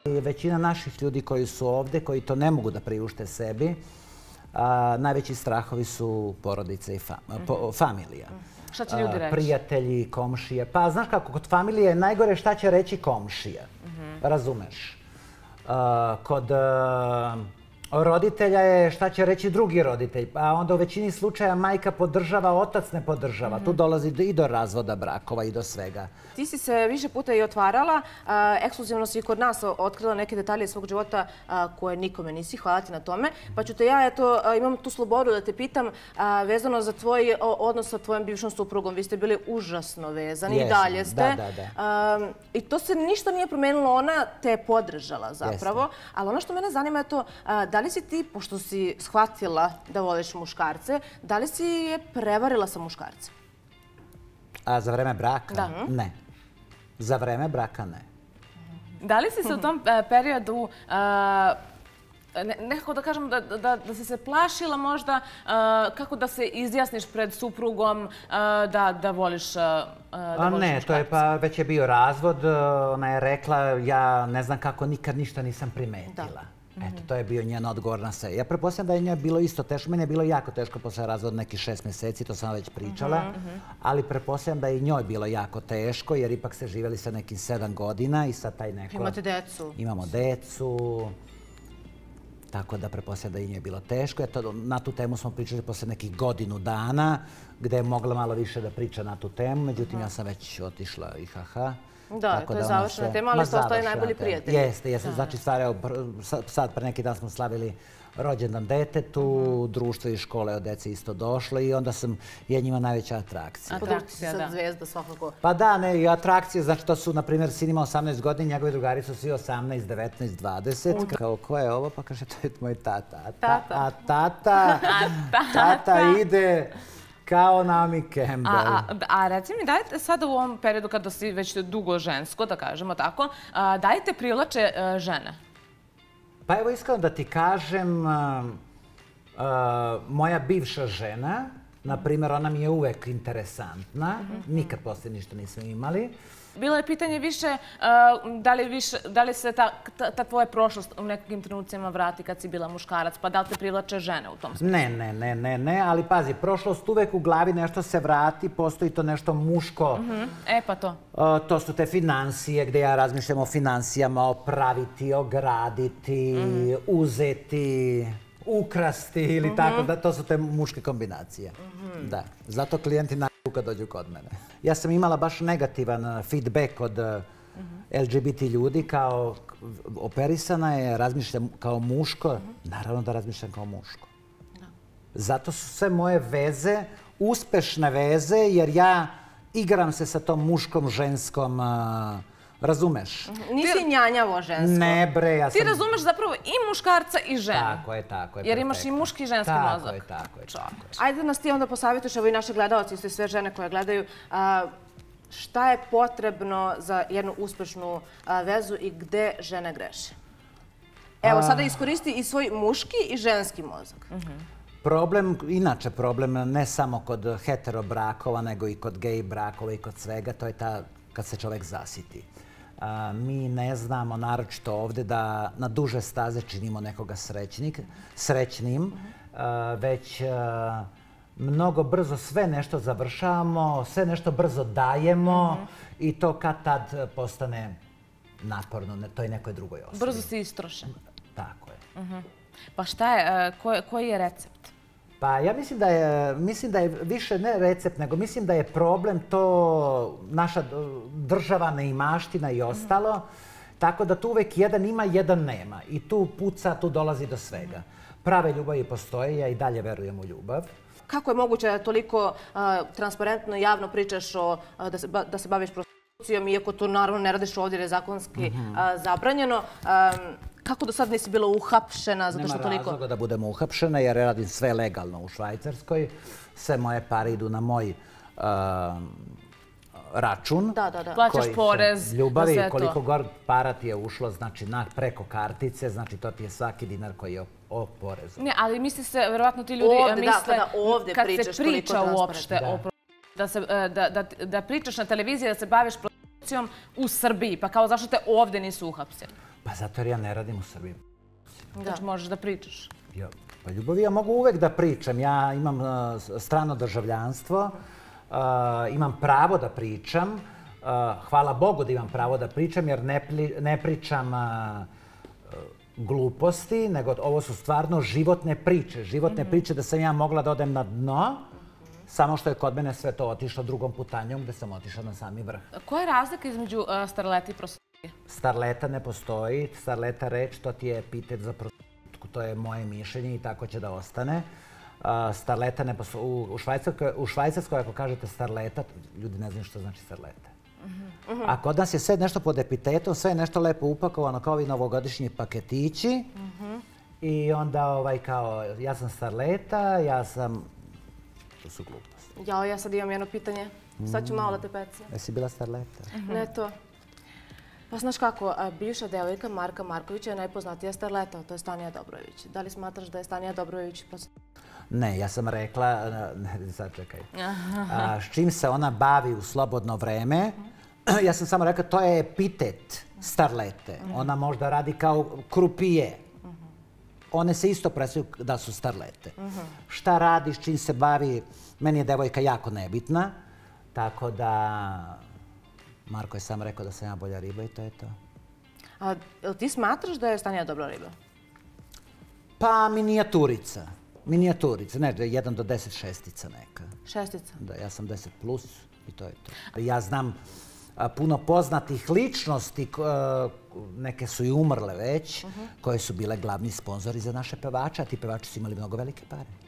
Većina naših ljudi koji su ovde, koji to ne mogu da priušte sebi, najveći strahovi su porodice i familija. Šta će ljudi reći? Prijatelji, komšije. Pa znaš kako, kod familije je najgore šta će reći komšija. Razumeš? Kod roditelja je šta će reći drugi roditelj. A onda u većini slučaja majka podržava, otac ne podržava. Tu dolazi i do razvoda brakova i do svega. Ti si se više puta i otvarala. Ekskluzivno si i kod nas otkrila neke detalje svog života koje nikome nisi. Hvala ti na tome. Pa ću te ja, eto, imam tu slobodu da te pitam vezano za tvoj odnos sa tvojom bivšom suprugom. Vi ste bili užasno vezani i dalje ste. I to se ništa nije promenilo. Ona te je podržala zapravo. Ali ono što mene zanima je to da li si ti, pošto si shvatila da voliš muškarce, da li si je prevarila sa muškarcem? A za vreme braka? Da. Ne. Za vreme braka ne. Da li si se u tom periodu, nekako da kažem, da si se plašila možda kako da se izjasniš pred suprugom da voliš muškarca? Ne, to je pa već je bio razvod. Ona je rekla, ja ne znam kako nikad ništa nisam primetila. Eto, to je bio njen odgovor na sve. Ja pretpostavljam da je njoj bilo isto teško. Mene je bilo jako teško posle razvoda nekih 6 mjeseci, to sam već pričala. Ali pretpostavljam da je i njoj bilo jako teško, jer ipak ste živjeli sa nekim 7 godina i sad taj neko... Imate decu. Imamo decu. Tako da pretpostavljam da je i njoj bilo teško. Na tu temu smo pričali posle nekih godinu dana, gde je mogla malo više da priča na tu temu. Međutim, ja sam već otišla i haha. Da, to je završena tema, ali ste ostali najbolji prijatelji. Jeste. Znači, sad pre neki dan smo slavili rođendan detetu, društvo iz škole od dece isto došlo i onda je njima najveća atrakcija. Atrakcija, sad zvezda svakako. Pa da, ne, i atrakcije, znači to su, na primjer, sin ima 18 godina, njegovi drugari su svi 18, 19, 20. Kao, ko je ovo? Pa kaže, to je moj tata. A tata ide... Kao Naomi Campbell. A reci mi, dajte sada u ovom periodu kada si već dugo žensko, da kažemo tako, dajte privlače žene? Pa evo iskreno da ti kažem, moja bivša žena, na primjer, ona mi je uvek interesantna, nikad poslije ništa nismo imali. Bilo je pitanje više da li se ta tvoja prošlost u nekim trenucima vrati kad si bila muškarac, pa da li te privlače žene u tom smislu? Ne, ali pazi, prošlost uvek u glavi nešto se vrati, postoji to nešto muško. Pa to? To su te financije, gde ja razmišljam o financijama, opraviti, ograditi, uzeti, ukrasti ili tako, da to su te muške kombinacije. Da, zato klijenti kad dođu kod mene. Ja sam imala baš negativan feedback od LGBT ljudi, kao operisana je, razmišljam kao muško, naravno da razmišljam kao muško. Zato su sve moje veze uspešne veze, jer ja igram se sa tom muškom, ženskom, razumeš? Nisi njanjavo žensko. Ne bre, ja sam... Ti razumeš zapravo i muškarca i ženu. Tako je, perfektno. Jer imaš i muški i ženski mozak. Tako je. Ajde da nas ti onda posavjetiš, evo i naši gledalci, i sve žene koje gledaju, šta je potrebno za jednu uspešnu vezu i gde žene greše? Evo, sada iskoristi i svoj muški i ženski mozak. Inače problem ne samo kod hetero brakova, nego i kod gej brakova i kod svega, to je ta kad se čovjek zasiti. Mi ne znamo, naročito ovdje, da na duže staze činimo nekoga srećnim, već mnogo brzo sve nešto završavamo, sve nešto brzo dajemo i to kad tad postane naporno toj nekoj drugoj osobi. Brzo si istrošen. Tako je. Pa šta je, koji je recept? Pa ja mislim da je više ne recept, nego mislim da je problem to naša država, neimaština i ostalo. Tako da tu uvek jedan ima, jedan nema. I tu puca, tu dolazi do svega. Prave ljubavi postoje, ja i dalje verujem u ljubav. Kako je moguće da toliko transparentno i javno pričaš da se baviš prostitucijom, iako to naravno ne radiš ovdje jer je zakonski zabranjeno? Kako do sad nisi bila uhapšena? Nema razloga da budemo uhapšene jer radim sve legalno u Švajcarskoj. Sve moje pare idu na moj račun. Plaćaš porez. Ljubavi, koliko god para ti je ušlo, znači preko kartice, znači to ti je svaki dinar koji je o porezu. Ne, ali misli se, verovatno ti ljudi misle, kad se priča uopšte o da pričaš na televiziji, da se baviš prostitucijom u Srbiji, pa kao zašto te ovdje nisu uhapsili? Pa zato jer ja ne radim u Srbiji. Znači možeš da pričaš. Pa ljubavi ja mogu uvek da pričam. Ja imam strano državljanstvo, imam pravo da pričam. Hvala Bogu da imam pravo da pričam jer ne pričam gluposti, nego ovo su stvarno životne priče. Životne priče da sam ja mogla da odem na dno, samo što je kod mene sve to otišlo drugom putanjom gde sam otišla na sami vrh. Koja je razlika između starleta i prostitutke? Starleta ne postoji. Starleta reč, to ti je epitet za prostitutku. To je moje mišljenje i tako će da ostane. Starleta ne postoji. U Švajcarskoj, ako kažete starleta, ljudi ne znaju što znači starleta. A kod nas je sve nešto pod epitetom, sve je nešto lepo upakovano kao ovi novogodišnji paketići. I onda kao, ja sam starleta, ja sam... To su gluposti. Ja sad imam jedno pitanje. Sad ću malo da te pecam. Jesi bila starleta? Ne to. Pa znaš kako, bivša devojka Marka Markovića je najpoznatija starleta, to je Stanija Dobrojević. Da li smatraš da je Stanija Dobrojević prostitutka? Ne, ja sam rekla, sad čekaj, s čim se ona bavi u slobodno vreme, ja sam samo rekla to je epitet starlete. Ona možda radi kao krupije. One se isto predstavljaju da su starlete. Šta radi, s čim se bavi, meni je devojka jako nebitna, tako da Marko je sam rekao da sam ja bolja riba i to je to. A ti smatraš da je Stanija dobra riba? Pa minijaturica. Minijaturica, ne, 1 do 10 šestica neka. Šestica? Da, ja sam 10 plus i to je to. Ja znam puno poznatih ličnosti, neke su i umrle već, koje su bile glavni sponzori za naše pevače, a ti pevači su imali mnogo velike pare.